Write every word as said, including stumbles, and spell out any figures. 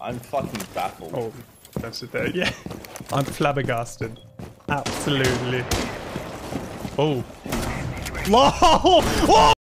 I'm fucking baffled. Oh, that's it there. Yeah. I'm flabbergasted. Absolutely. Oh. LOL! Oh!